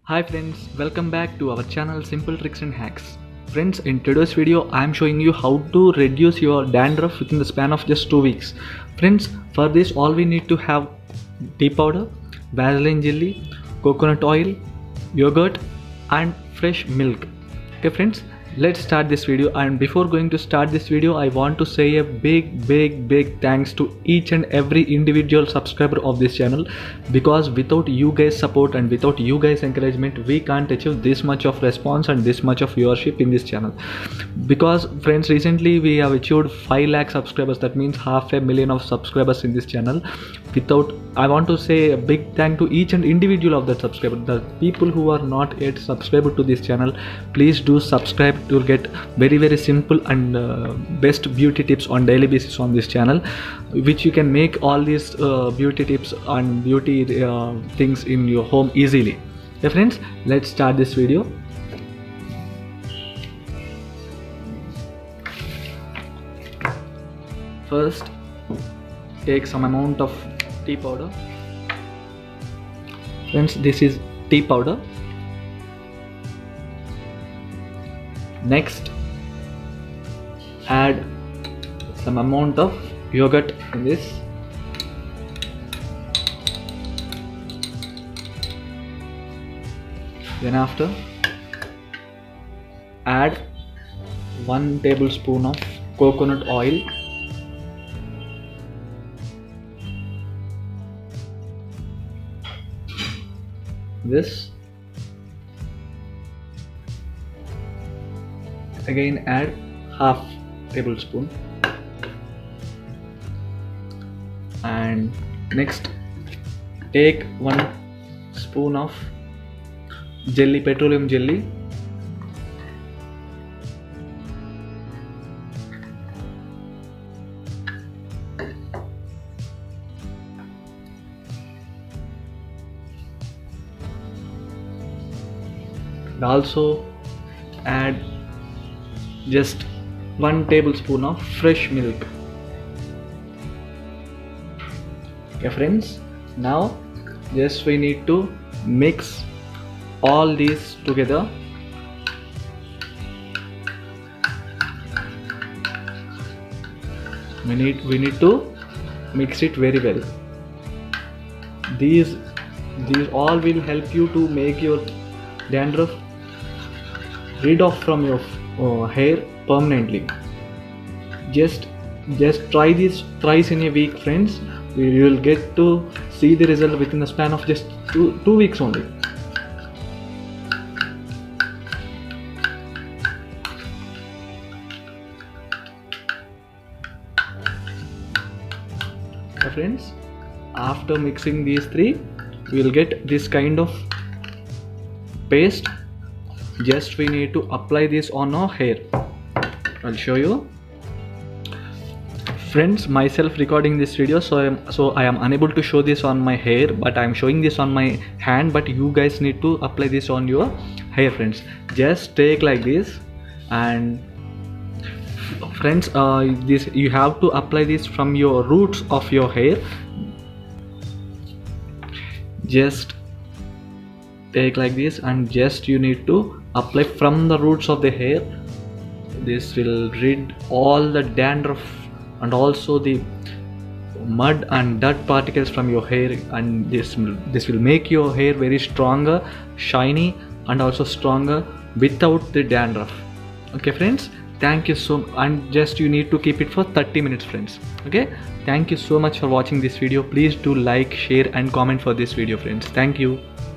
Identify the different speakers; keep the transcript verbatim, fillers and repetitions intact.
Speaker 1: Hi friends, welcome back to our channel Simple Tricks and Hacks. Friends, in today's video I am showing you how to reduce your dandruff within the span of just two weeks. Friends, for this all we need to have tea powder, Vaseline jelly, coconut oil, yogurt and fresh milk. Okay friends, let's start this video. And before going to start this video, I want to say a big big big thanks to each and every individual subscriber of this channel, because without you guys support and without you guys encouragement we can't achieve this much of response and this much of viewership in this channel. Because friends, recently we have achieved five lakh subscribers, that means half a million of subscribers in this channel. Without, I want to say a big thank to each and individual of that subscriber. The people who are not yet subscribed to this channel, please do subscribe to get very very simple and uh, best beauty tips on daily basis on this channel, which you can make all these uh, beauty tips and beauty uh, things in your home easily. Okay friends, let's start this video. First, take some amount of tea powder. Friends, this is tea powder. Next, add some amount of yogurt in this. Then after, add one tablespoon of coconut oil. This. Again add half tablespoon, and next take one spoon of jelly, petroleum jelly. And also add just one tablespoon of fresh milk. Okay friends, now just we need to mix all these together. We need we need to mix it very well. These these all will help you to make your dandruff rid off from your uh, hair permanently. Just just try this thrice in a week friends. You will get to see the result within the span of just two, two weeks only. So friends, after mixing these three, we will get this kind of paste. Just we need to apply this on our hair. I'll show you. Friends, myself recording this video, so I am so I am unable to show this on my hair, but I am showing this on my hand. But you guys need to apply this on your hair friends. Just take like this, and friends, uh, this you have to apply this from your roots of your hair. Just take like this, and just you need to apply from the roots of the hair. This will rid all the dandruff and also the mud and dirt particles from your hair, and this this will make your hair very stronger, shiny and also stronger without the dandruff. Okay friends, thank you so much. And just you need to keep it for thirty minutes friends. Okay, thank you so much for watching this video. Please do like, share and comment for this video friends. Thank you.